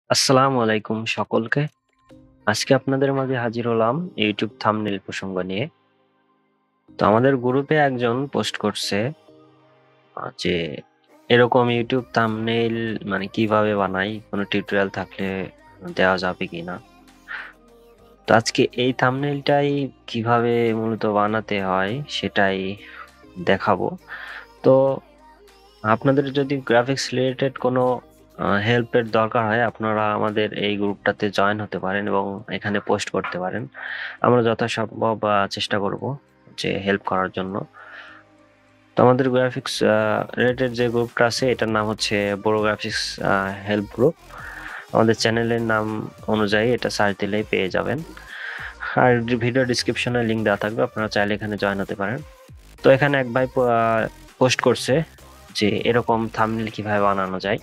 আসসালামু আলাইকুম সকলকে। আজকে আপনাদের মাঝে হাজির হলাম ইউটিউব থাম্বনেইল প্রসঙ্গ নিয়ে। তো আমাদের গ্রুপে একজন পোস্ট করছে যে এরকম ইউটিউব থাম্বনেইল মানে কিভাবে বানাই, কোনো টিউটোরিয়াল থাকলে দেওয়া যাবে কিনা। তো আজকে এই থাম্বনেইলটাই কিভাবে মূলত বানাতে হয় সেটাই দেখাবো। তো আপনাদের যদি গ্রাফিক্স রিলেটেড কোনো হেল্পের দরকার হয়, আপনারা আমাদের এই গ্রুপটাতে জয়েন হতে পারেন এবং এখানে পোস্ট করতে পারেন। আমরা যথাসম্ভব চেষ্টা করব যে হেল্প করার জন্য। তো আমাদের গ্রাফিক্স রিলেটেড যে গ্রুপটা আছে এটার নাম হচ্ছে বড় গ্রাফিক্স হেল্প গ্রুপ। আমাদের চ্যানেলের নাম অনুযায়ী এটা সার্চ দিলেই পেয়ে যাবেন। আর ভিডিও ডিসক্রিপশনে লিংক দেওয়া থাকবে, আপনারা চাইলে এখানে জয়েন হতে পারেন। তো এখানে এক ভাই পোস্ট করছে যে এরকম থাম্বনেইল কিভাবে বানানো যায়।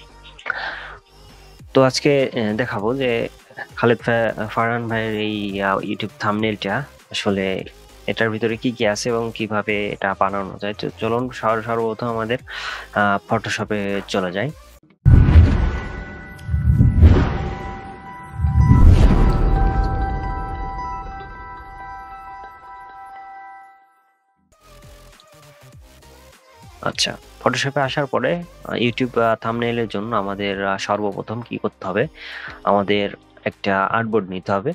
তো আজকে দেখাবো যে খালেদ ফারহান ভাইয়ের এই ইউটিউব থাম্বনেইলটা আসলে এটার ভিতরে কি কি আছে এবং কিভাবে এটা বানানো যায়। তো চলুন সর্বপ্রথম আমাদের ফটোশপে চলে যাই। আচ্ছা, ফটোশপে আসার পরে ইউটিউব থাম্বনেইলের জন্য আমাদের সর্বপ্রথম কি করতে হবে, আমাদের একটা আর্টবোর্ড নিতে হবে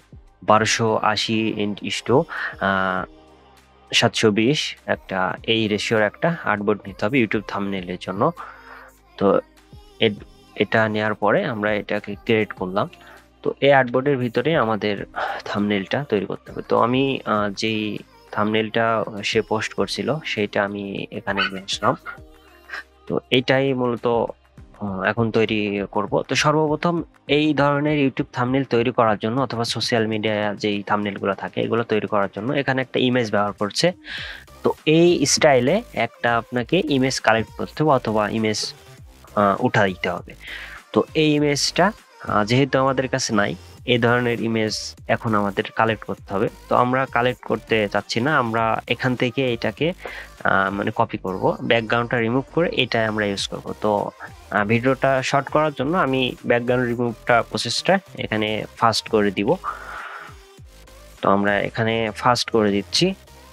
1280x720 একটা, এই রেশিওর একটা আর্টবোর্ড নিতে হবে ইউটিউব থাম্বনেইলের জন্য। তো এটা নেওয়ার পরে আমরা এটাকে ক্রিয়েট করলাম। তো এই আর্টবোর্ডের ভিতরে আমাদের থাম্বনেইলটা তৈরি করতে হবে। তো আমি যেই থাম্বনেইলটা সে পোস্ট করছিল সেইটা আমি এখানে নিয়ে আসলাম। তো এইটাই মূলত এখন তৈরি করব। তো সর্বপ্রথম এই ধরনের ইউটিউব থাম্বনেইল তৈরি করার জন্য অথবা সোশ্যাল মিডিয়া যেই থাম্বনেইল গুলো থাকে এগুলো তৈরি করার জন্য এখানে একটা ইমেজ ব্যবহার করছে। তো এই স্টাইলে একটা আপনাকে ইমেজ কালেক্ট করতে হবে অথবা ইমেজ উঠা দিতে হবে। তো এই ইমেজটা যেহেতু আমাদের কাছে নাই, এই ধরনের ইমেজ এখন আমাদের কালেক্ট করতে হবে। তো আমরা কালেক্ট করতে চাচ্ছি না, আমরা এখান থেকে এটাকে মানে কপি করব, ব্যাকগ্রাউন্ডটা রিমুভ করে এটাই আমরা ইউজ করব। তো ভিডিওটা শর্ট করার জন্য আমি ব্যাকগ্রাউন্ড রিমুভটা প্রসেসটা এখানে ফাস্ট করে দিব। তো আমরা এখানে ফাস্ট করে দিচ্ছি।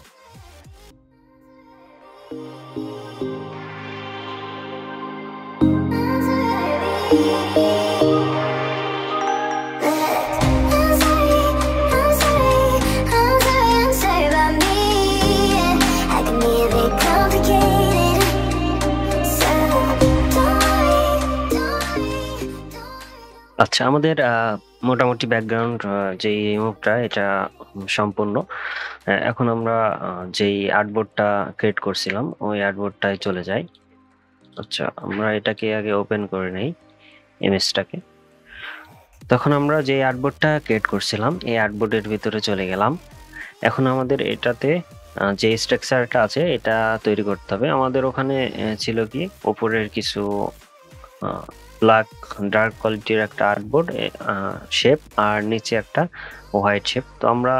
আচ্ছা, আমাদের মোটামুটি ব্যাকগ্রাউন্ড যে রিমুভটা এটা সম্পূর্ণ। এখন আমরা যেই আর্টবোর্ডটা ক্রিয়েট করছিলাম ওই আর্টবোর্ডটায় চলে যাই। আচ্ছা, আমরা এটাকে আগে ওপেন করে নেই ইমেজটাকে। তখন আমরা যে আর্টবোর্ডটা ক্রিয়েট করছিলাম এই আর্টবোর্ডের ভিতরে চলে গেলাম। এখন আমাদের এটাতে যে স্ট্রাকচারটা আছে এটা তৈরি করতে হবে। আমাদের ওখানে ছিল কি উপরের কিছু ব্ল্যাক ডার্ক কোয়ালিটির একটা আর্টবোর্ড শেপ আর নিচে একটা হোয়াইট শেপ। তো আমরা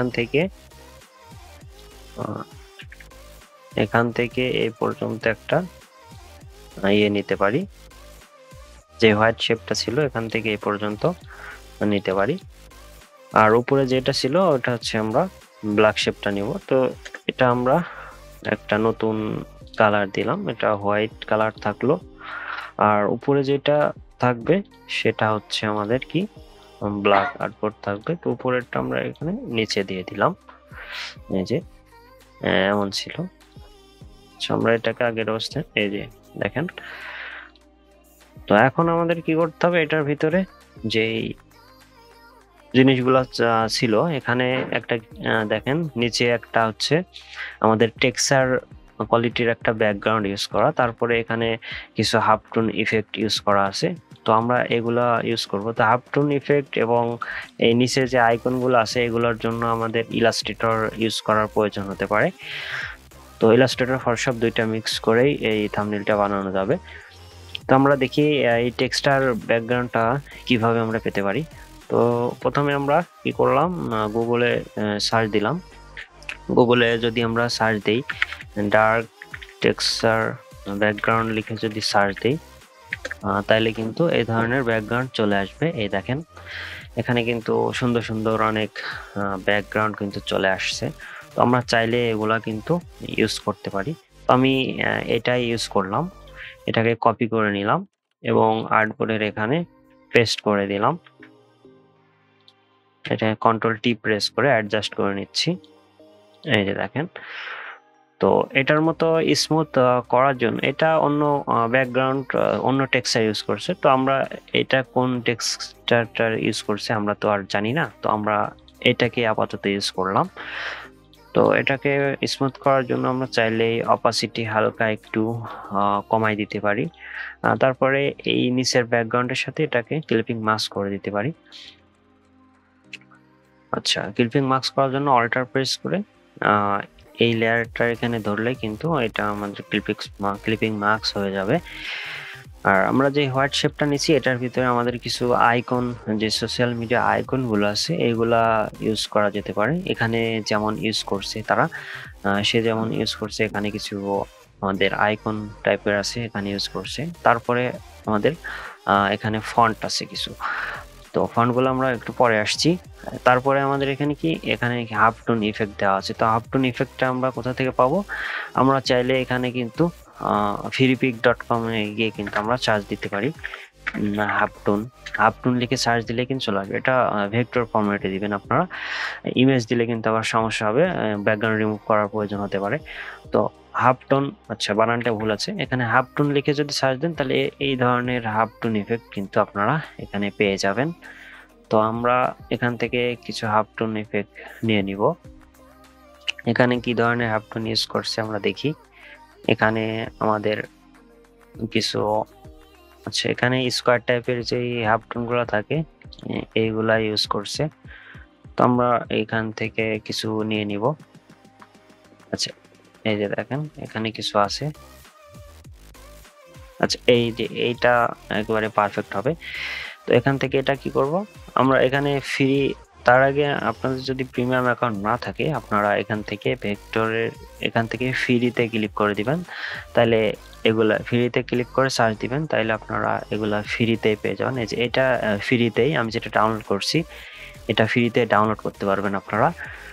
এখান থেকে এই পর্যন্ত একটা ইয়ে নিতে পারি, যে হোয়াইট শেপটা ছিল এখান থেকে এই পর্যন্ত নিতে পারি। আর উপরে যেটা ছিল ওটা হচ্ছে আমরা ব্ল্যাক শেপটা নিব। তো এটা আমরা একটা নতুন কালার দিলাম, এটা হোয়াইট কালার থাকলো। আর উপরে যেটা থাকবে সেটা হচ্ছে আমাদের কি ব্ল্যাক আর্টবোর্ড থাকবে। তো উপরেরটা আমরা এখানে নিচে দিয়ে দিলাম, এই যে এমন ছিল। আমরা এটাকে আগের অবস্থায় এই যে দেখেন। তো এখন আমাদের কি করতে হবে, এটার ভিতরে যেই জিনিসগুলো ছিল এখানে একটা দেখেন নিচে একটা হচ্ছে আমাদের টেক্সচার কোয়ালিটির একটা ব্যাকগ্রাউন্ড ইউজ করা, তারপরে এখানে কিছু হাফ টোন ইফেক্ট ইউজ করা আছে। তো আমরা এগুলা ইউজ করব। তো হাফ টোন ইফেক্ট এবং এই নিচে যে আইকনগুলো আছে এগুলোর জন্য আমাদের ইলাস্ট্রেটর ইউজ করার প্রয়োজন হতে পারে। তো ইলাস্ট্রেটর ফটোশপ দুইটা মিক্স করেই এই থাম্বনেইলটা বানানো যাবে। তো আমরা দেখি এই টেক্সচার ব্যাকগ্রাউন্ডটা কিভাবে আমরা পেতে পারি। তো প্রথমে আমরা কি করলাম, গুগলে সার্চ দিলাম। গুগলে যদি আমরা সার্চ দিই ডার্ক টেক্সচার ব্যাকগ্রাউন্ড লিখে যদি সার্চ দিই, তাইলে কিন্তু এই ধরনের ব্যাকগ্রাউন্ড চলে আসবে। এই দেখেন এখানে কিন্তু সুন্দর সুন্দর অনেক ব্যাকগ্রাউন্ড কিন্তু চলে আসছে। তো আমরা চাইলে এগুলা কিন্তু ইউজ করতে পারি। তো আমি এটাই ইউজ করলাম, এটাকে কপি করে নিলাম এবং আর্টবোর্ডের এখানে পেস্ট করে দিলাম। এটা কন্ট্রোল টি প্রেস করে অ্যাডজাস্ট করে নিচ্ছি। এই যে দেখেন, তো এটার মতো স্মুথ করার জন্য এটা অন্য ব্যাকগ্রাউন্ড অন্য টেক্সচার ইউজ করছে। তো আমরা এটা কোন টেক্সচারটার ইউজ করছে আমরা তো আর জানি না, তো আমরা এটাকে আপাতত ইউজ করলাম। তো এটাকে স্মুথ করার জন্য আমরা চাইলে অপাসিটি হালকা একটু কমাই দিতে পারি। তারপরে এই নিচের ব্যাকগ্রাউন্ডের সাথে এটাকে ক্লিপিং মাস্ক করে দিতে পারি। আচ্ছা, ক্লিপিং মাস্ক করার জন্য অল্টার প্রেস করে এই লেয়ারটা এখানে ধরলে কিন্তু এটা আমাদের ক্লিপিং মাস্ক হয়ে যাবে। আর আমরা যে হোয়াইট শেপটা নিচ্ছি এটার ভিতরে আমাদের কিছু আইকন, যে সোশ্যাল মিডিয়া আইকন গুলো আছে এগুলা ইউজ করা যেতে পারে। এখানে যেমন ইউজ করছে তারা, সে যেমন ইউজ করছে এখানে কিছু আমাদের আইকন টাইপের আছে এখানে ইউজ করছে। তারপরে আমাদের এখানে ফন্ট আছে কিছু, তো ফন্ট গুলো আমরা একটু পরে আসছি। তারপরে আমাদের এখানে হাফ টোন ইফেক্ট দেওয়া আছে। তো হাফ টোন ইফেক্টটা আমরা কোথা থেকে পাবো? আমরা চাইলে এখানে কিন্তু freepik.com এ গিয়ে কিন্তু আমরা সার্চ দিতে পারি। হাফ টোন লিখে সার্চ দিলে কিন্তু চলে আসবে। এটা ভেক্টর ফরম্যাটে দিবেন আপনারা। ইমেজ দিলে কিন্তু আবার সমস্যা হবে, ব্যাকগ্রাউন্ড রিমুভ করার প্রয়োজন হতে পারে। তো হাফ টোন, আচ্ছা বানানটা ভুল আছে, এখানে হাফ টোন লিখে যদি সার্চ দেন তাহলে এই ধরনের হাফ টোন ইফেক্ট কিন্তু আপনারা এখানে পেয়ে যাবেন। তো আমরা এখান থেকে কিছু হাফ টোন ইফেক্ট নিয়ে নিব। এখানে কি ধরনের হাফ টোন ইউজ করছে আমরা দেখি। এখানে আমাদের কিছু, আচ্ছা এখানে স্কোয়ার টাইপের যে হাফ টোন গুলো থাকে এইগুলা ইউজ করছে। তো আমরা এখান থেকে কিছু নিয়ে নিব। আচ্ছা এই যে দেখেন এখানে কিছু আছে। আচ্ছা এই যে এইটা একেবারে পারফেক্ট হবে। তো এখান থেকে এটা কি করব, আমরা এখানে ফ্রি, তার আগে আপনাদের যদি প্রিমিয়াম অ্যাকাউন্ট না থাকে আপনারা এখান থেকে ভেক্টরের এখান থেকে ফ্রিতে ক্লিক করে দিবেন। তাহলে এগুলা ফ্রিতে ক্লিক করে সার্চ দিবেন, তাহলে আপনারা এগুলা ফ্রিতেই পেয়ে যাবেন। এই যে এটা ফ্রিতেই, আমি যেটা ডাউনলোড করছি এটা ফ্রিতে ডাউনলোড করতে পারবেন আপনারা।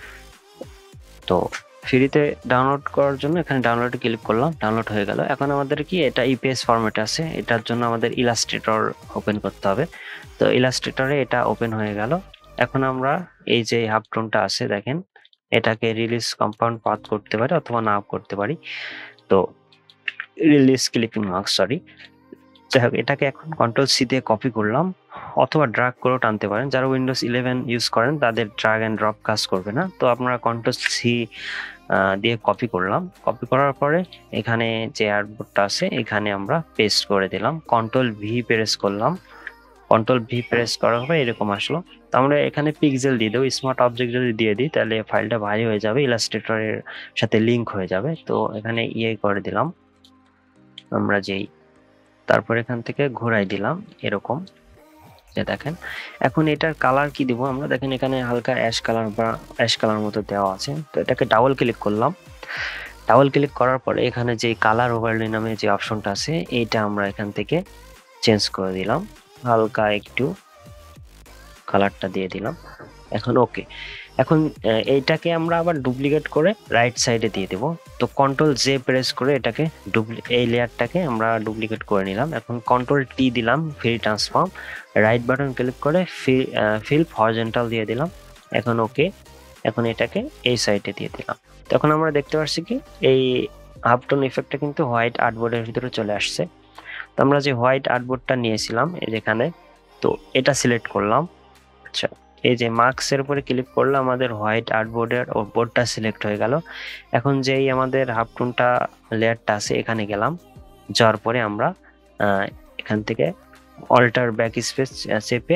তো ফ্রিতে ডাউনলোড করার জন্য এখানে ডাউনলোডে ক্লিক করলাম, ডাউনলোড হয়ে গেল। এখন আমাদের কি এটা ইপিএস ফরম্যাটে আছে, এটার জন্য আমাদের ইলাস্ট্রেটর ওপেন করতে হবে। তো ইলাস্ট্রেটরে এটা ওপেন হয়ে গেল। এখন আমরা এই যে হাফ টোনটা আছে দেখেন, এটাকে রিলিজ কম্পাউন্ড পাথ করতে পারি অথবা না করতে পারি। তো রিলিজ ক্লিপিং মার্ক, সরি, যাই হোক এটাকে এখন কন্ট্রোল সি দিয়ে কপি করলাম অথবা ড্রাগ করেও টানতে পারেন। যারা উইন্ডোজ 11 ইউজ করেন তাদের ড্রাগ অ্যান্ড ড্রপ কাজ করবে না। তো আপনারা কন্ট্রোল সি দিয়ে কপি করলাম। কপি করার পরে এখানে যে আর্টবোর্ডটা আছে এখানে আমরা পেস্ট করে দিলাম। কন্ট্রোল ভি প্রেস করলাম, কন্ট্রোল ভি প্রেস করার পরে এরকম আসলো। তো আমরা এখানে পিক্সেল দিয়ে দেবো, স্মার্ট অবজেক্ট যদি দিয়ে দিই তাহলে ফাইলটা ভারী হয়ে যাবে, ইলাস্ট্রেটরের সাথে লিঙ্ক হয়ে যাবে। তো এখানে ইয়ে করে দিলাম আমরা যেই, তারপর এখান থেকে ঘোরাই দিলাম এরকম, যে দেখেন। এখন এটার কালার কি দিব আমরা, দেখেন এখানে হালকা অ্যাশ কালার বা অ্যাশ কালার মতো দেওয়া আছে। তো এটাকে ডাবল ক্লিক করলাম। ডাবল ক্লিক করার পরে এখানে যে কালার ওভারলে নামে যে অপশনটা আছে এইটা আমরা এখান থেকে চেঞ্জ করে দিলাম, হালকা একটু কালারটা দিয়ে দিলাম। এখন ওকে, এখন এইটাকে আমরা আবার ডুপ্লিকেট করে রাইট সাইডে দিয়ে দেব। তো কন্ট্রোল জে প্রেস করে এটাকে এই লেয়ারটাকে আমরা ডুপ্লিকেট করে নিলাম। এখন কন্ট্রোল টি দিলাম, free transform, right button click করে ফিল্প হরিজন্টাল দিয়ে দিলাম। এখন ওকে, এখন এটাকে এই সাইডে দিয়ে দিলাম। তখন আমরা দেখতে পাচ্ছি কি এই হাফ টোন ইফেক্টটা কিন্তু হোয়াইট আর্টবোর্ডের ভিতরে চলে আসছে। তো আমরা যে হোয়াইট আর্টবোর্ডটা নিয়েছিলাম যেখানে, তো এটা সিলেক্ট করলাম। আচ্ছা এই যে মার্কসের উপরে ক্লিক করলে আমাদের হোয়াইট আর্টবোর্ডের বোর্ডটা সিলেক্ট হয়ে গেল। এখন যেই আমাদের হাফ টোনটা লেয়ারটা আছে এখানে গেলাম, যাওয়ার পরে আমরা এখান থেকে অল্টার ব্যাক স্পেস চেপে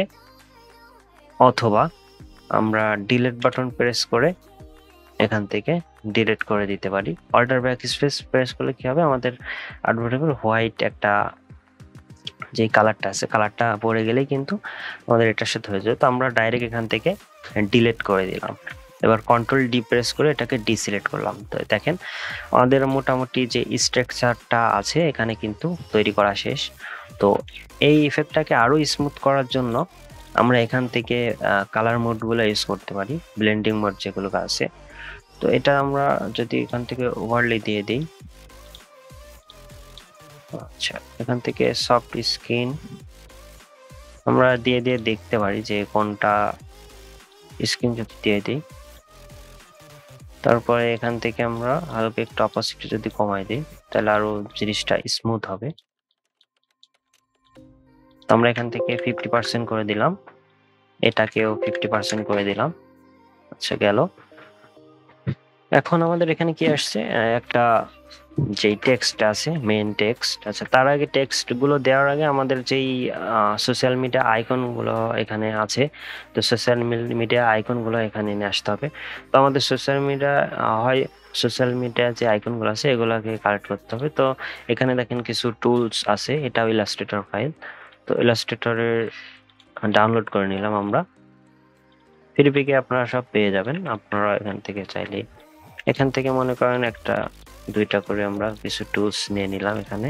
অথবা আমরা ডিলিট বাটন প্রেস করে এখান থেকে ডিলিট করে দিতে পারি। অল্টার ব্যাক স্পেস প্রেস করলে কি হবে, আমাদের আর্টবোর্ডের উপর হোয়াইট একটা যে কালারটা আছে কালারটা পড়ে গেলেই কিন্তু আমাদের এটার সাথে হয়ে যাবে। তো আমরা ডাইরেক্ট এখান থেকে ডিলিট করে দিলাম। এবার কন্ট্রোল ডি প্রেস করে এটাকে ডিসিলেক্ট করলাম। তো দেখেন আমাদের মোটামুটি যে স্ট্রাকচারটা আছে এখানে কিন্তু তৈরি করা শেষ। তো এই ইফেক্টটাকে আরো স্মুথ করার জন্য আমরা এখান থেকে কালার মোডগুলো ইউজ করতে পারি, ব্লেন্ডিং মোড যেগুলো আছে। তো এটা আমরা যদি এখান থেকে ওভারলে দিয়ে দিই, আচ্ছা এখান থেকে সফট স্কিন আমরা দিয়ে দিয়ে দেখতে পারি যে কোনটা স্কিন যদি দিয়ে দিই, তারপরে এখান থেকে আমরা হালকা একটু অপাসিটি যদি কমাই দিই তাহলে আরো জিনিসটা স্মুথ হবে। তো আমরা এখান থেকে 50% করে দিলাম, এটাকেও 50% করে দিলাম। আচ্ছা গেল। এখন আমাদের এখানে কি আসছে, একটা যেই টেক্সট আছে মেইন টেক্সট। আচ্ছা তার আগে টেক্সট গুলো দেওয়ার আগে আমাদের যেই সোশ্যাল মিডিয়া আইকন গুলো এখানে আছে, তো সোশ্যাল মিডিয়া আইকন গুলো এখানে নিয়ে আসতে হবে। তো আমাদের সোশ্যাল মিডিয়া হয় সোশ্যাল মিডিয়া যে আইকন গুলো আছে এগুলাকে কালেক্ট করতে হবে। তো এখানে দেখেন কিছু টুলস আছে, এটাও ইলাস্ট্রেটর ফাইল। তো ইলাস্ট্রেটরের ডাউনলোড করে নিলাম আমরা, ফ্রি আপনারা সব পেয়ে যাবেন। আপনারা এখান থেকে চাইলে এখান থেকে মনে করেন একটা দুইটা করে আমরা কিছু টুলস নিয়ে নিলাম। এখানে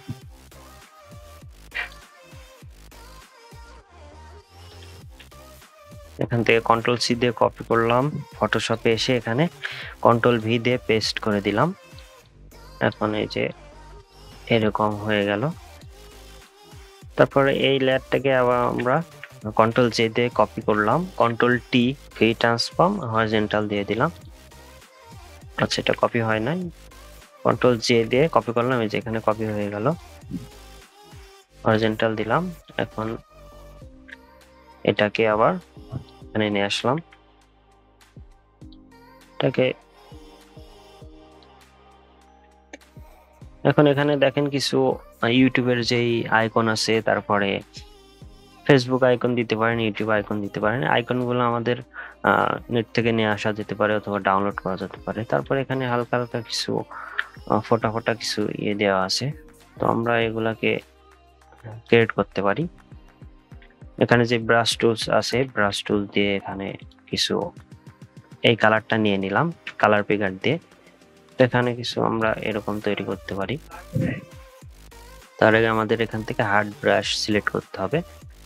এখান থেকে কন্ট্রোল সি দিয়ে কপি করলাম, ফটোশপে এসে এখানে কন্ট্রোল ভি দিয়ে পেস্ট করে দিলাম। এখন এই যে এরকম হয়ে গেল। তারপরে এই লেয়ারটাকে আবার আমরা কন্ট্রোল জে দিয়ে কপি করলাম, control T V transform horizontal দিয়ে দিলাম। আচ্ছা এটা কপি হয় নাই, কন্ট্রোল জে দিয়ে কপি করলাম, এই যে এখানে কপি হয়ে গেল, হরিজন্টাল দিলাম। এখন এটাকে আবার এখানে নিয়ে আসলাম, এটাকে এখন এখানে দেখেন কিছু ইউটিউবের যেই আইকন আছে, তারপরে ফেসবুক আইকন দিতে পারেন, ইউটিউব আইকন দিতে পারেন। আইকন গুলো আমাদের নেট থেকে নিয়ে আসা যেতে পারে অথবা ডাউনলোড করা যেতে পারে। তারপরে এখানে হালকা হালকা কিছু ফোটা ফোটা কিছু ইয়ে দেওয়া আছে, তো আমরা এগুলাকে ক্রিয়েট করতে পারি। এখানে যে ব্রাশ টুলস আছে, ব্রাশ টুল দিয়ে এখানে কিছু এই কালারটা নিয়ে নিলাম কালার পিকার দিয়ে। এখানে কিছু আমরা এরকম তৈরি করতে পারি। তার আগে আমাদের এখান থেকে হার্ড ব্রাশ সিলেক্ট করতে হবে।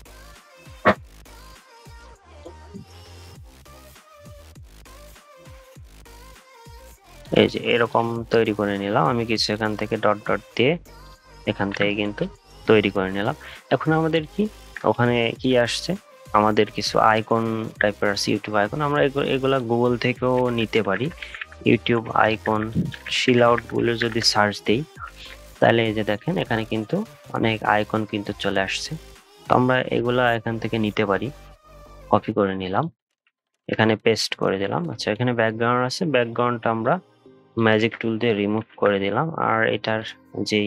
এই যে এরকম তৈরি করে নিলাম আমি কিছু, এখান থেকে ডট ডট দিয়ে এখান থেকে কিন্তু তৈরি করে নিলাম। এখন আমাদের কি ওখানে কি আসছে, আমাদের কিছু আইকন টাইপের আছে, ইউটিউব আইকন। আমরা এগুলা গুগল থেকেও নিতে পারি। ইউটিউব আইকন শিল আউট বলে যদি সার্চ দিই তাহলে এই যে দেখেন এখানে কিন্তু অনেক আইকন কিন্তু চলে আসছে। তো আমরা এগুলা এখান থেকে নিতে পারি, কপি করে নিলাম, এখানে পেস্ট করে দিলাম। আচ্ছা এখানে ব্যাকগ্রাউন্ড আছে, ব্যাকগ্রাউন্ডটা আমরা ম্যাজিক টুল দিয়ে রিমুভ করে দিলাম। আর এটার যেই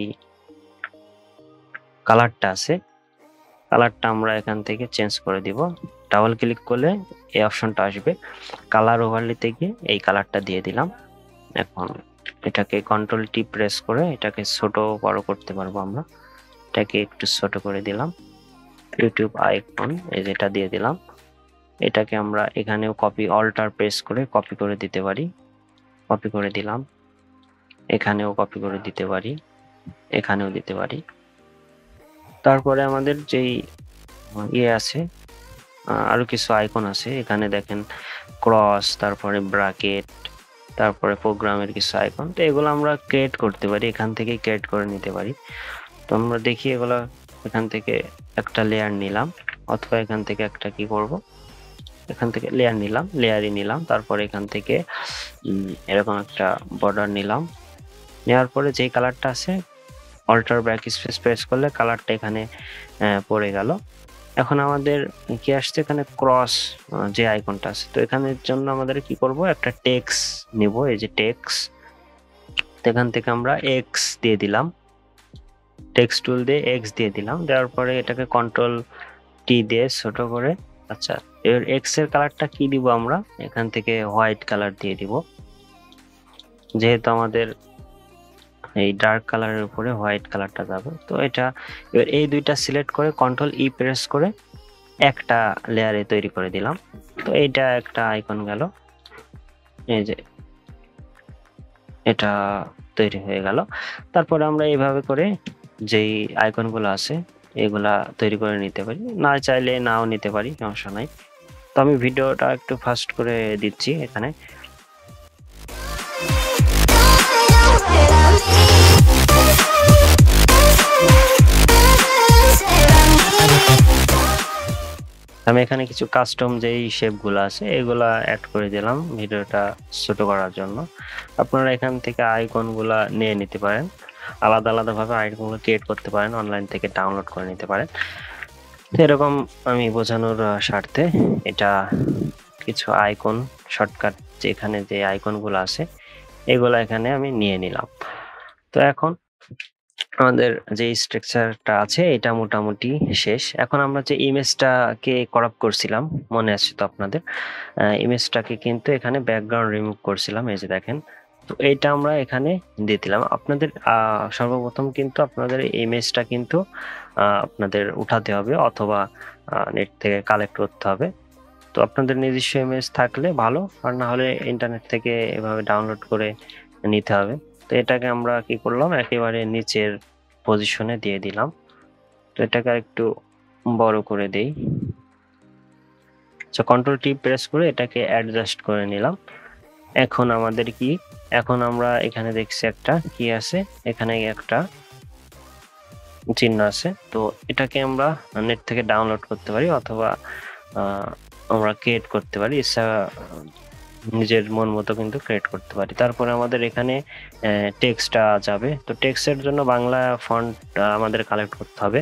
কালারটা আছে, কালারটা আমরা এখান থেকে চেঞ্জ করে দিব। ডাবল ক্লিক করলে এই অপশনটা আসবে, কালার ওভারলেতে গিয়ে এই কালারটা দিয়ে দিলাম। এখন এটাকে কন্ট্রোল টি প্রেস করে এটাকে ছোট বড় করতে পারবো আমরা। এটাকে একটু ছোট করে দিলাম, ইউটিউব আইকন এই যেটা দিয়ে দিলাম। এটাকে আমরা এখানেও কপি অল্টার প্রেস করে কপি করে দিতে পারি, কপি করে দিলাম। এখানেও কপি করে দিতে পারি, এখানেও দিতে পারি। তারপরে আমাদের যেই ইয়ে আছে আরো কিছু আইকন আছে, এখানে দেখেন ক্রস, তারপরে ব্র্যাকেট, তারপরে প্রোগ্রামের কিছু আইকন। তো এগুলো আমরা ক্রিয়েট করতে পারি, এখান থেকে ক্রিয়েট করে নিতে পারি। তো আমরা দেখি এগুলো এখান থেকে একটা লেয়ার নিলাম, অথবা এখান থেকে একটা কি করব, এখান থেকে লেয়ার নিলাম, লেয়ারই নিলাম। তারপরে এখান থেকে এরকম একটা বর্ডার নিলাম, নেওয়ার পরে যেই কালারটা আছে অল্টার ব্যাক স্পেস প্রেস করলে কালারটা এখানে পড়ে গেল। এখন আমাদের কি আসছে, এখানে ক্রস যে আইকনটা আছে। তো এখানের জন্য আমাদের কি করব, একটা টেক্স নিব, এই যে টেক্স, এখান থেকে আমরা এক্স দিয়ে দিলাম, টেক্সট টুল দিয়ে এক্স দিয়ে দিলাম। দেওয়ার পরে এটাকে কন্ট্রোল টি দিয়ে ছোট করে, আচ্ছা এর এক্স এর কালারটা কি দিব, আমরা এখান থেকে হোয়াইট কালার দিয়ে দিব, যেহেতু আমাদের এই ডার্ক কালারের উপরে হোয়াইট কালারটা যাবে। তো এটা এবার এই দুইটা সিলেক্ট করে কন্ট্রোল ই প্রেস করে একটা লেয়ারে তৈরি করে দিলাম। তো এইটা একটা আইকন গেল। এই যে এটা তৈরি হয়ে গেল। তারপরে আমরা এইভাবে করে যেই আইকনগুলো আছে এগুলা তৈরি করে নিতে পারি, না চাইলে নাও নিতে পারি, সমস্যা নাই। তো আমি ভিডিওটা একটু ফাস্ট করে দিচ্ছি এখানে। আমি এখানে কিছু কাস্টম যেই শেপগুলো আছে এগুলা অ্যাড করে দিলাম ভিডিওটা ছোট করার জন্য। আপনারা এখান থেকে আইকনগুলা নিয়ে নিতে পারেন, আলাদা আলাদা ভাবে আইকনগুলো ক্রিয়েট করতে পারেন, অনলাইন থেকে ডাউনলোড করে নিতে পারেন। এরকম আমি বোঝানোর স্বার্থে এটা কিছু আইকন শর্টকাট যেখানে যে আইকনগুলো আছে এগুলা এখানে আমি নিয়ে নিলাম। তো এখন আমাদের যে স্ট্রাকচারটা আছে এটা মোটামুটি শেষ। এখন আমরা যে ইমেজটাকে করাপ্ট করছিলাম, মনে আছে তো আপনাদের? ইমেজটাকে কিন্তু এখানে ব্যাকগ্রাউন্ড রিমুভ করছিলাম, এই যে দেখেন। তো এইটা আমরা এখানে দিয়ে দিলাম। আপনাদের সর্বপ্রথম কিন্তু আপনাদের ইমেজটা কিন্তু আপনাদের উঠাতে হবে অথবা নেট থেকে কালেক্ট করতে হবে। তো আপনাদের নিজস্ব ইমেজ থাকলে ভালো, আর না হলে ইন্টারনেট থেকে এভাবে ডাউনলোড করে নিতে হবে। তো এটাকে আমরা কি করলাম, একেবারে নিচের পজিশনে দিয়ে দিলাম। তো এটাকে একটু বড় করে দেই। আচ্ছা, কন্ট্রোল টি প্রেস করে এটাকে অ্যাডজাস্ট করে নিলাম। এখন আমাদের কি, এখন আমরা এখানে দেখছি একটা কি আছে, এখানে একটা চিহ্ন আছে। তো এটাকে আমরা নেট থেকে ডাউনলোড করতে পারি অথবা আমরা ক্রিয়েট করতে পারি, ইচ্ছা নিজের মন মতো কিন্তু ক্রিয়েট করতে পারি। তারপরে আমাদের এখানে টেক্সটটা যাবে। তো টেক্সটের জন্য বাংলা ফন্ট আমাদের কালেক্ট করতে হবে।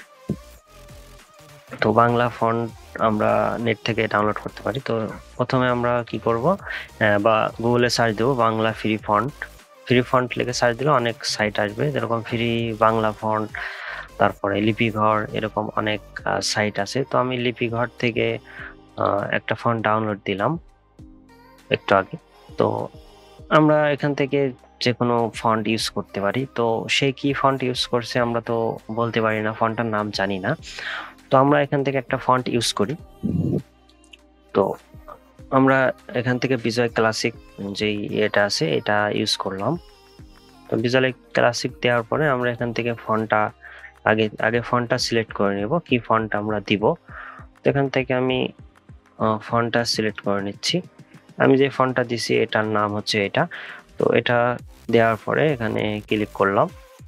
তো বাংলা ফন্ট আমরা নেট থেকে ডাউনলোড করতে পারি। তো প্রথমে আমরা কি করব, বা গুগলে সার্চ দেবো Bangla free font. Free font লিখে সার্চ দিলে অনেক সাইট আসবে, যেরকম ফ্রি বাংলা ফন্ট, তারপরে লিপিঘর, এরকম অনেক সাইট আছে। তো আমি লিপিঘর থেকে একটা ফন্ট ডাউনলোড দিলাম একটু আগে। তো আমরা এখান থেকে যে কোনো ফন্ট ইউজ করতে পারি। তো সে কি ফন্ট ইউজ করছে আমরা তো বলতে পারি না, ফন্টটার নাম জানি না। তো আমরা এখান থেকে একটা ফন্ট ইউজ করি। তো আমরা এখান থেকে বিজয় ক্লাসিক যেই এটা আছে এটা ইউজ করলাম। তো বিজয় ক্লাসিক দেওয়ার পরে আমরা এখান থেকে ফন্টটা আগে ফন্টটা সিলেক্ট করে নেব, কি ফন্ট আমরা দিব। তো এখান থেকে আমি ফন্টটা সিলেক্ট করে নিচ্ছি। আমি যে ফন্টটা দিছি এটার নাম হচ্ছে এটা। তো এটা দেওয়ার পরে এখানে ক্লিক করলাম।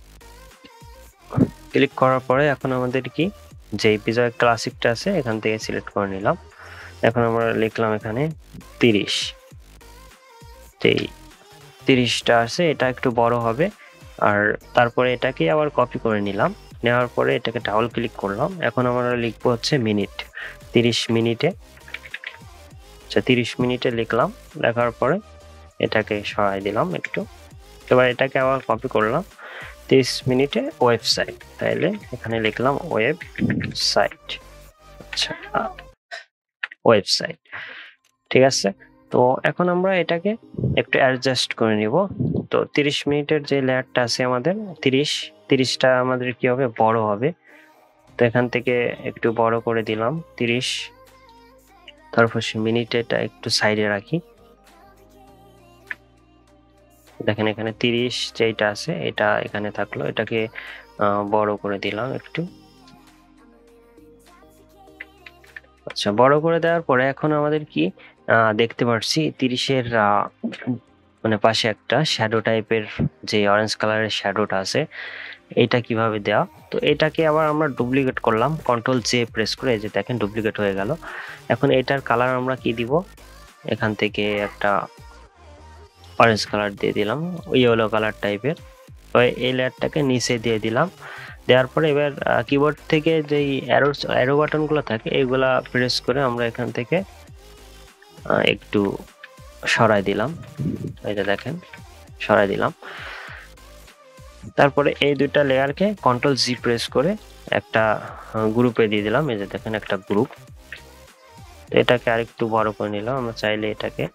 ক্লিক করার পরে এখন আমাদের কি, যে বিজয় ক্লাসিকটা আছে এখান থেকে সিলেক্ট করে নিলাম। এখন আমরা লিখলাম এখানে 30। যেই 30টা আছে এটা একটু বড় হবে। আর তারপরে এটাকে আবার কপি করে নিলাম, নেওয়ার পরে এটাকে ডাবল ক্লিক করলাম। এখন আমরা লিখবো হচ্ছে মিনিট, 30 মিনিটে। আচ্ছা, 30 মিনিটে লিখলাম। লেখার পরে এটাকে সরাই দিলাম একটু। এবার এটাকে আবার কপি করলাম, 30 মিনিটে ওয়েবসাইট, তাইলে এখানে লিখলাম ওয়েবসাইট। আচ্ছা, ওয়েবসাইট, ঠিক আছে। তো এখন আমরা এটাকে একটু অ্যাডজাস্ট করে নিব। তো 30 মিনিটের যে লেয়ারটা আছে আমাদের, 30টা আমাদের কি হবে, বড় হবে। তো এখান থেকে একটু বড় করে দিলাম 30। তারপর মিনিটেটা একটু সাইডে রাখি। দেখেন এখানে 30 যেটা আছে এটা এখানে থাকলো, এটাকে বড় করে দিলাম একটু। আচ্ছা, বড় করে দেওয়ার পরে এখন আমাদের কি দেখতে পাচ্ছি 30-এর মানে পাশে একটা শ্যাডো টাইপের যে অরেঞ্জ কালারের শ্যাডোটা আছে, এটা কিভাবে দেওয়া। তো এটাকে আবার আমরা ডুপ্লিকেট করলাম, কন্ট্রোল জে প্রেস করে, এই যে দেখেন ডুপ্লিকেট হয়ে গেল। এখন এটার কালার আমরা কি দিব, এখান থেকে একটা অরেঞ্জ কালার দিয়ে দিলাম, ইয়েলো কালার টাইপের। তো এই লেয়ারটাকে নিচে দিয়ে দিলাম। দেওয়ার পরে এবার কিবোর্ড থেকে যেই অ্যারো বাটনগুলো থাকে এইগুলা প্রেস করে আমরা এখান থেকে একটু সরাই দিলাম, এটা দেখেন সরাই দিলাম। তারপরে এই দুইটা লেয়ারকে কন্ট্রোল জি প্রেস করে একটা গ্রুপে দিয়ে দিলাম, এই যে দেখেন একটা গ্রুপ। এটাকে আরেকটু বড় করে নিলাম, আমরা চাইলে এটাকে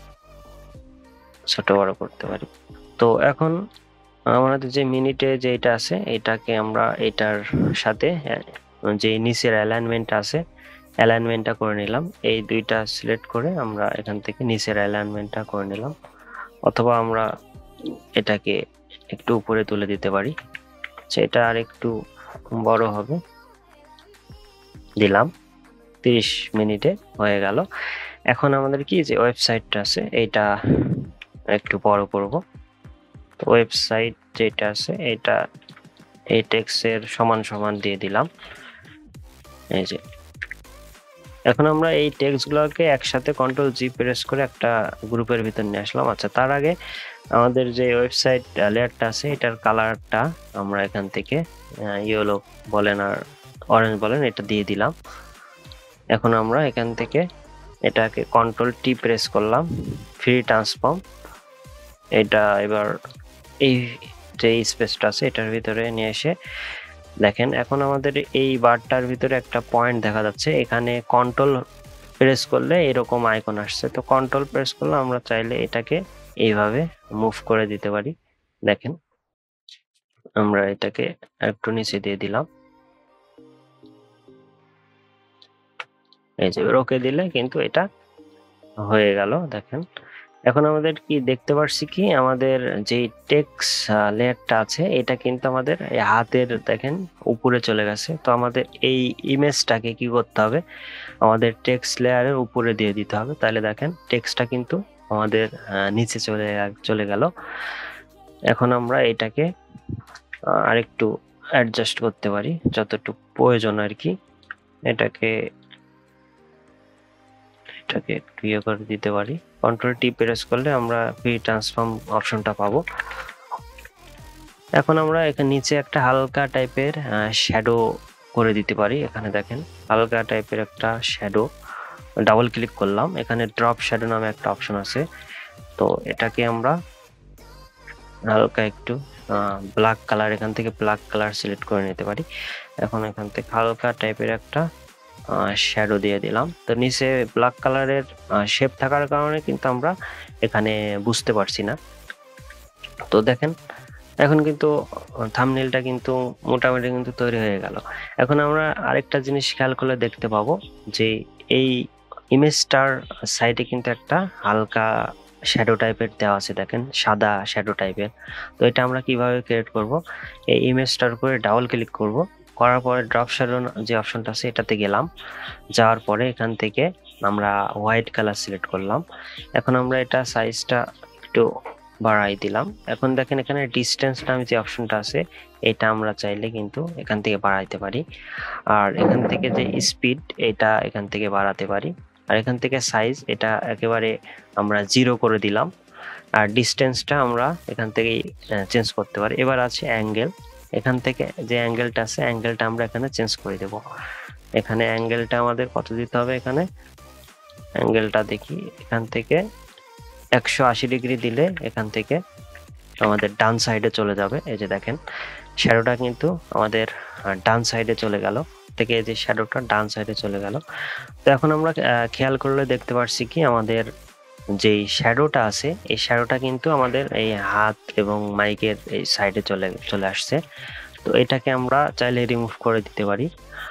ছোট বড় করতে পারি। তো এখন আমাদের যে মিনিটে যেটা আছে এটাকে আমরা এটার সাথে যে নিচের অ্যালাইনমেন্ট আছে অ্যালাইনমেন্টটা করে নিলাম। এই দুইটা সিলেক্ট করে আমরা এখান থেকে নিচের অ্যালাইনমেন্টটা করে নিলাম, অথবা আমরা এটাকে একটু উপরে তুলে দিতে পারি, সেটা আর একটু বড় হবে। দিলাম, 30 মিনিটে হয়ে গেল। এখন আমাদের কি যে ওয়েবসাইটটা আছে এটা একটু বড় করব। তো ওয়েবসাইট যেটা আছে এটা এই টেক্সটের সমান সমান দিয়ে দিলাম। এই যে এখন আমরা এই টেক্সটগুলোকে একসাথে কন্ট্রোল-G প্রেস করে একটা গ্রুপের ভিতর নিয়ে আসলাম। আচ্ছা, তার আগে আমাদের যে ওয়েবসাইট লেয়ারটা আছে এটার কালারটা আমরা এখান থেকে ইয়েলো বলেন আর অরেঞ্জ বলেন এটা দিয়ে দিলাম। এখন আমরা এখান থেকে এটাকে কন্ট্রোল-T প্রেস করলাম, ফ্রি ট্রান্সফর্ম। এটা এবার এই যে স্পেসটা আছে এটার ভিতরে নিয়ে এসে দেখেন এখন আমাদের এই বারটার ভিতরে একটা পয়েন্ট দেখা যাচ্ছে। এখানে কন্ট্রোল প্রেস করলে এরকম আইকন আসছে। তো কন্ট্রোল প্রেস করলে আমরা চাইলে এটাকে এইভাবে মুভ করে দিতে পারি। দেখেন আমরা এটাকে একটু নিচে দিয়ে দিলাম, এই যে ওকে দিলে কিন্তু এটা হয়ে গেল। দেখেন এখন আমাদের কি দেখতে পাচ্ছি কি আমাদের যে টেক্সট লেয়ারটা আছে এটা কিন্তু আমাদের হাতের দেখেন উপরে চলে গেছে। তো আমাদের এই ইমেজটাকে কি করতে হবে, আমাদের টেক্সট লেয়ারের উপরে দিয়ে দিতে হবে। তাহলে দেখেন টেক্সটটা কিন্তু আমাদের নিচে চলে গেল। এখন আমরা এটাকে আরেকটু অ্যাডজাস্ট করতে পারি যতটুকু প্রয়োজন আর কি। এটাকে একটু ইয়ে করে দিতে পারি। কন্ট্রোল-T প্রেস করলে আমরা ফ্রি ট্রান্সফর্ম অপশনটা পাবো। এখন আমরা এখানে নিচে একটা হালকা টাইপের শ্যাডো করে দিতে পারি। এখানে দেখেন হালকা টাইপের একটা শ্যাডো, ডাবল ক্লিক করলাম, এখানে ড্রপ শ্যাডো নামে একটা অপশন আছে। তো এটাকে আমরা হালকা একটু ব্ল্যাক কালার, এখান থেকে ব্ল্যাক কালার সিলেক্ট করে নিতে পারি। এখন এখান থেকে হালকা টাইপের একটা শ্যাডো দিয়ে দিলাম। তো নিচে ব্ল্যাক কালারের শেপ থাকার কারণে কিন্তু আমরা এখানে বুঝতে পারছি না। তো দেখেন এখন কিন্তু থাম্বনেইলটা কিন্তু মোটামুটি কিন্তু তৈরি হয়ে গেল। এখন আমরা আরেকটা জিনিস খেয়াল করলে দেখতে পাবো যে এই ইমেজটার সাইডে কিন্তু একটা হালকা শ্যাডো টাইপের দেওয়া আছে, দেখেন সাদা শ্যাডো টাইপের। তো এটা আমরা কিভাবে ক্রিয়েট করব, এই ইমেজটার উপরে ডাবল ক্লিক করব, করার পরে ড্রপ শ্যাডো যে অপশনটা আছে এটাতে গেলাম। যাওয়ার পরে এখান থেকে আমরা হোয়াইট কালার সিলেক্ট করলাম। এখন আমরা এটা সাইজটা একটু বাড়াই দিলাম। এখন দেখেন এখানে ডিস্টেন্স নামে যে অপশনটা আছে এটা আমরা চাইলে কিন্তু এখান থেকে বাড়াইতে পারি। আর এখান থেকে যে স্পিড এটা এখান থেকে বাড়াতে পারি। আর এখান থেকে সাইজ এটা একেবারে আমরা 0 করে দিলাম। আর ডিস্টেন্সটা আমরা এখান থেকেই চেঞ্জ করতে পারি। এবার আছে অ্যাঙ্গেল, এখান থেকে যে অ্যাঙ্গেলটা আছে অ্যাঙ্গেলটা আমরা এখানে চেঞ্জ করে দেব। এখানে অ্যাঙ্গেলটা আমাদের কত দিতে হবে, এখানে অ্যাঙ্গেলটা দেখি, এখান থেকে 180 ডিগ্রি দিলে এখান থেকে আমাদের ডান সাইডে চলে যাবে। এই যে দেখেন শ্যাডোটা কিন্তু আমাদের ডান সাইডে চলে গেল, থেকে এই যে শ্যাডোটা ডান সাইডে চলে গেল। তো এখন আমরা খেয়াল করলে দেখতে পাচ্ছি কি আমাদের যেই শ্যাডোটা আছে এই শ্যাডোটা কিন্তু আমাদের এই হাত এবং মাইকের এই সাইডে চলে আসছে। তো এটাকে আমরা চাইলে রিমুভ করে দিতে পারি।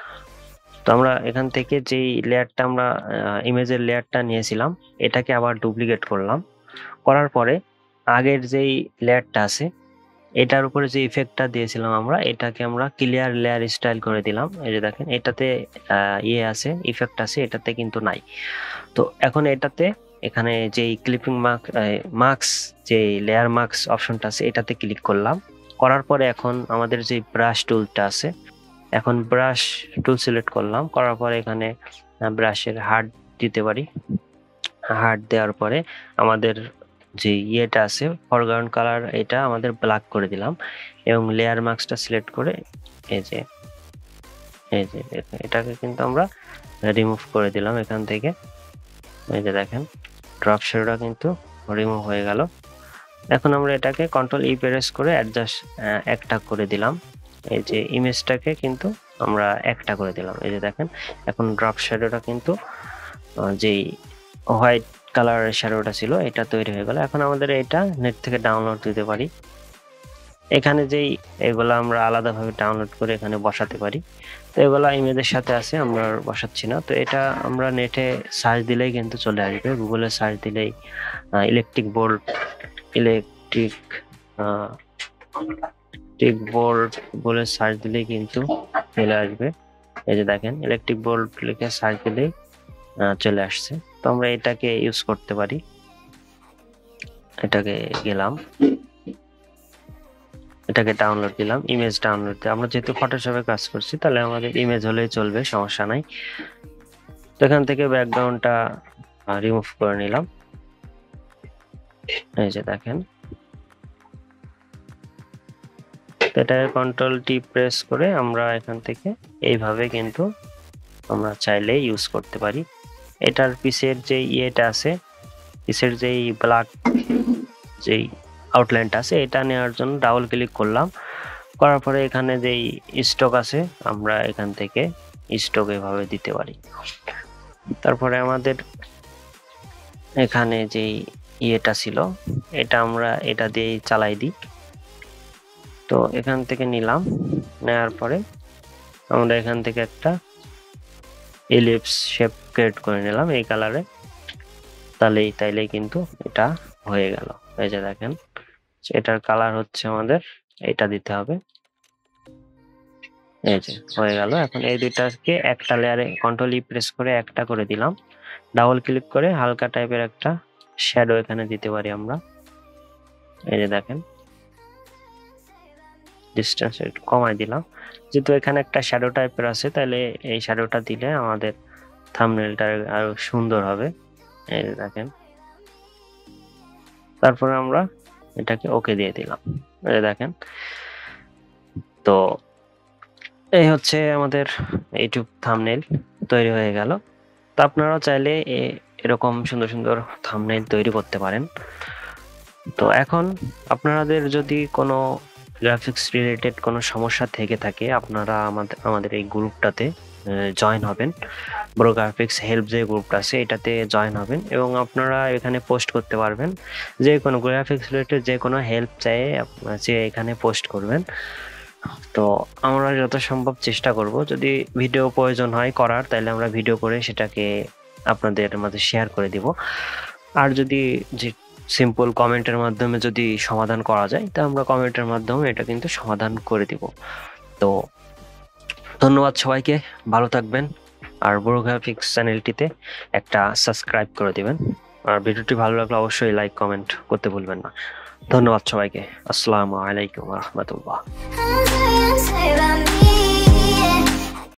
তো আমরা এখান থেকে যেই লেয়ারটা আমরা ইমেজের লেয়ারটা নিয়েছিলাম এটাকে আবার ডুপ্লিকেট করলাম। করার পরে আগের যেই লেয়ারটা আছে এটার উপরে যে ইফেক্টটা দিয়েছিলাম আমরা এটাকে আমরা ক্লিয়ার লেয়ার স্টাইল করে দিলাম। এই যে দেখেন এটাতে ইয়ে আছে, ইফেক্ট আছে, এটাতে কিন্তু নাই। তো এখন এটাতে এখানে যেই ক্লিপিং মার্কস যে লেয়ার মার্কস অপশনটা আছে এটাতে ক্লিক করলাম। করার পরে এখন আমাদের যে ব্রাশ টুলটা আছে, এখন ব্রাশ টুল সিলেক্ট করলাম, করার পরে এখানে ব্রাশের হার্ড দিতে পারি। হার্ড দেওয়ার পরে আমাদের যে ইয়েটা আছে ফরগ্রাউন্ড কালার এটা আমাদের ব্ল্যাক করে দিলাম এবং লেয়ার মার্কসটা সিলেক্ট করে এই যে এটাকে কিন্তু আমরা রিমুভ করে দিলাম এখান থেকে। এই যে দেখেন ড্রপ শ্যাডোটা কিন্তু রিমুভ হয়ে গেল। এখন আমরা এটাকে কন্ট্রোল-E প্রেস করে অ্যাডজাস্ট একটা করে দিলাম। এই যে ইমেজটাকে কিন্তু আমরা একটা করে দিলাম। এই যে দেখেন এখন ড্রপ শ্যাডোটা কিন্তু যেই হোয়াইট কালারের শ্যাডোটা ছিল এটা তৈরি হয়ে গেল। এখন আমাদের এটা নেট থেকে ডাউনলোড দিতে পারি। এখানে যেই এগুলা আমরা আলাদাভাবে ডাউনলোড করে এখানে বসাতে পারি। তো এগুলা ইমেজের সাথে আছে, আমরা আর বসাচ্ছি না। তো এটা আমরা নেটে সার্চ দিলেই কিন্তু চলে আসবে, গুগলে সার্চ দিলেই ইলেকট্রিক বোর্ড ইলেকট্রিক বোর্ড বলে সার্চ দিলেই কিন্তু চলে আসবে। এই যে দেখেন ইলেকট্রিক বোর্ড লিখে সার্চ দিলেই চলে আসছে। তো আমরা এটাকে ইউজ করতে পারি। এটাকে গেলাম, এটাকে ডাউনলোড দিলাম, ইমেজ ডাউনলোড দিলাম। আমরা যেহেতু ফটোশপে কাজ করছি তাহলে আমাদের ইমেজ হলেই চলবে, সমস্যা নাই। তো এখান থেকে ব্যাকগ্রাউন্ডটা রিমুভ করে নিলাম। এই যে দেখেন, এটা কন্ট্রোল টি প্রেস করে আমরা এখান থেকে এইভাবে কিন্তু আমরা চাইলে ইউজ করতে পারি। এটার পিছের যে ইয়েটা আছে, পিছের যেই ব্ল্যাক যেই আউটলাইনটা আছে, এটা নেওয়ার জন্য ডাবল ক্লিক করলাম। করার পরে এখানে যেই স্টক আছে আমরা এখান থেকে স্টক এভাবে দিতে পারি। তারপরে আমাদের এখানে যেই ইয়েটা ছিল এটা আমরা এটা দিয়েই চালাই দিই। তো এখান থেকে নিলাম, নেওয়ার পরে আমরা এখান থেকে একটা এলিপস শেপ ক্রিয়েট করে নিলাম এই কালারে। তাইলেই কিন্তু এটা হয়ে গেল। এই যে দেখেন, এটার কালার হচ্ছে আমাদের এটা দিতে হবে। এই যে হয়ে গেল। এখন এই দুইটাকে একটা লেয়ারে কন্ট্রোল ই প্রেস করে একটা করে দিলাম। ডাবল ক্লিক করে হালকা টাইপের একটা শ্যাডো এখানে দিতে পারি আমরা। এই যে দেখেন, ডিসটেন্স একটু কমাই দিলাম, যেহেতু এখানে একটা শ্যাডো টাইপের আছে তাহলে এই শ্যাডোটা দিলে আমাদের থাম্বনেলটা আরো সুন্দর হবে। এই যে দেখেন, তারপরে আমরা এটাকে ওকে দিয়ে দিলাম। এই যে দেখেন, তো এই হচ্ছে আমাদের ইউটিউব থাম্বনেল তৈরি হয়ে গেল। তো আপনারাও চাইলে এরকম সুন্দর সুন্দর থাম্বনেল তৈরি করতে পারেন। তো এখন আপনাদের যদি কোনো গ্রাফিক্স রিলেটেড কোনো সমস্যা থেকে থাকে, আপনারা আমাদের এই গ্রুপটাতে জয়েন হবেন। বড় গ্রাফিক্স হেল্প যে গ্রুপটা আছে এটাতে জয়েন হবেন এবং আপনারা এখানে পোস্ট করতে পারবেন। যে কোনো গ্রাফিক্স রিলেটেড যে কোনো হেল্প চাইয়ে যে এখানে পোস্ট করবেন। তো আমরা যত সম্ভব চেষ্টা করব, যদি ভিডিও প্রয়োজন হয় করার তাহলে আমরা ভিডিও করে সেটাকে আপনাদের মাঝে শেয়ার করে দিব। আর যদি যে সিম্পল কমেন্টের মাধ্যমে যদি সমাধান করা যায় তা আমরা কমেন্টের মাধ্যমে এটা কিন্তু সমাধান করে দিব। তো ধন্যবাদ সবাইকে, ভালো থাকবেন। আর বড় গ্রাফিক্স চ্যানেলটিতে একটা সাবস্ক্রাইব করে দিবেন। আর ভিডিওটি ভালো লাগলে অবশ্যই লাইক কমেন্ট করতে ভুলবেন না। ধন্যবাদ সবাইকে। আসসালামু আলাইকুম ওয়া রাহমাতুল্লাহ।